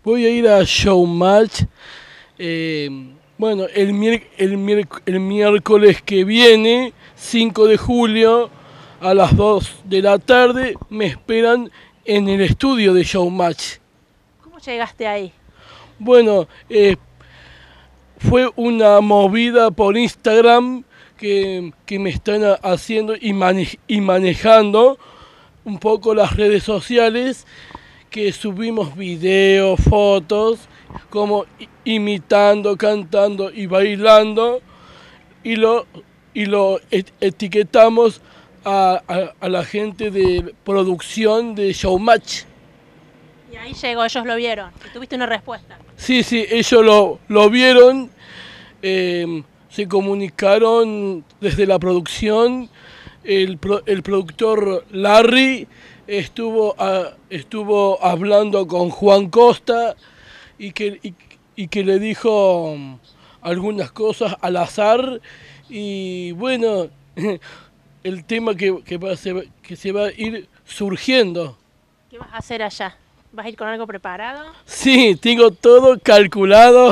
Voy a ir a Showmatch. Bueno, el miércoles que viene, 5 de julio, a las 2 de la tarde, me esperan en el estudio de Showmatch. ¿Cómo llegaste ahí? Bueno, fue una movida por Instagram que me están haciendo y manejando un poco las redes sociales, que subimos videos, fotos, como imitando, cantando y bailando, y lo etiquetamos a la gente de producción de Showmatch. Y ahí llegó, ellos lo vieron y tuviste una respuesta. Sí, sí, ellos lo vieron, se comunicaron desde la producción, el productor Larry estuvo hablando con Juan Costa y que le dijo algunas cosas al azar, y bueno, el tema que se va a ir surgiendo. ¿Qué vas a hacer allá? ¿Vas a ir con algo preparado? Sí, tengo todo calculado.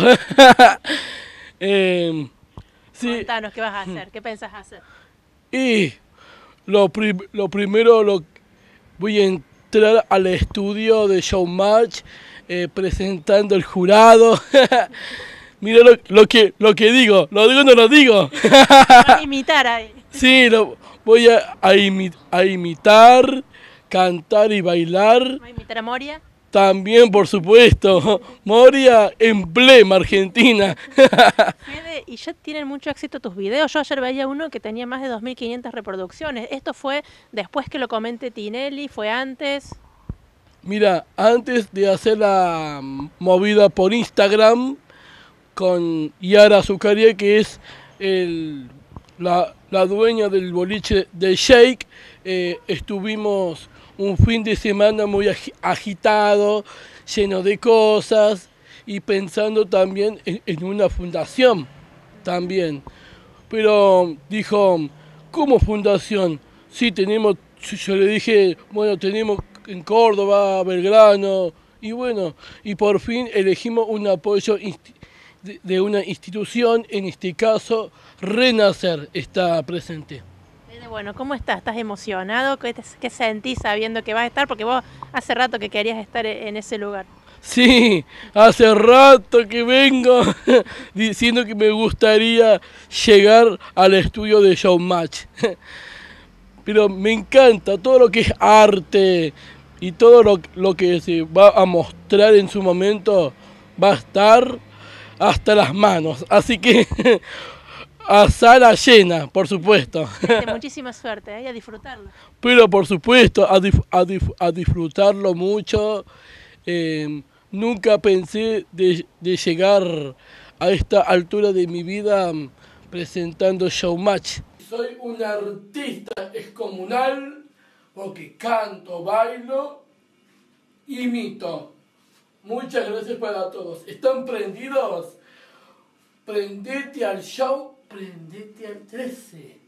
Em, sí, Contanos, ¿qué vas a hacer? ¿Qué pensás hacer? y lo primero, voy a entrar al estudio de Showmatch, presentando el jurado. Mira lo que digo, lo digo o no lo digo. Vas a imitar ahí. Sí, lo voy a imitar, cantar y bailar. ¿Vas a imitar a Moria? También, por supuesto, Moria, emblema Argentina. Fede, y ya tienen mucho éxito tus videos. Yo ayer veía uno que tenía más de 2500 reproducciones. ¿Esto fue después que lo comente Tinelli? ¿Fue antes? Mira, antes de hacer la movida por Instagram con Yara Zucaria, que es la dueña del boliche de Shake, estuvimos un fin de semana muy agitado, lleno de cosas, y pensando también en una fundación también. Pero dijo, ¿cómo fundación? Sí, tenemos, yo le dije, bueno, tenemos en Córdoba, Belgrano, y bueno, y por fin elegimos un apoyo de una institución, en este caso, Renacer está presente. Fede, bueno, ¿cómo estás? ¿Estás emocionado? ¿Qué sentís sabiendo que vas a estar? Porque vos hace rato que querías estar en ese lugar. Sí, hace rato que vengo diciendo que me gustaría llegar al estudio de Showmatch. Pero me encanta todo lo que es arte y todo lo que se va a mostrar en su momento, va a estar hasta las manos. Así que a sala llena, por supuesto. Fede, muchísima suerte, ¿eh? Y a disfrutarlo. Pero por supuesto a disfrutarlo mucho. Nunca pensé de llegar a esta altura de mi vida, presentando Showmatch. Soy un artista excomunal porque canto, bailo, imito. Muchas gracias para todos. ¿Están prendidos? Prendete al show, prendete al 13.